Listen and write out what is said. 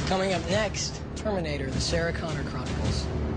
Coming up next, Terminator, the Sarah Connor Chronicles.